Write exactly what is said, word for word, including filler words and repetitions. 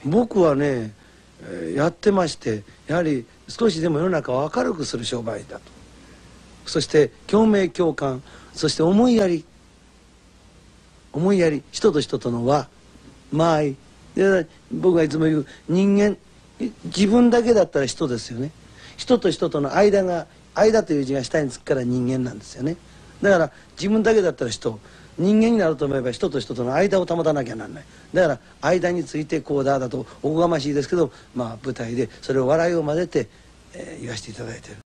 僕はねやってまして、やはり少しでも世の中を明るくする商売だと。そして共鳴共感、そして思いやり、思いやり、人と人との和、間合いで、僕がいつも言う、人間自分だけだったら人ですよね。人と人との間が、間という字が下につくから人間なんですよね。だから自分だけだったら人、人間になると思えば人と人との間を保たなきゃならない。だから間についてこうだだとおこがましいですけど、まあ舞台でそれを笑いを混ぜて、えー、言わせていただいてる。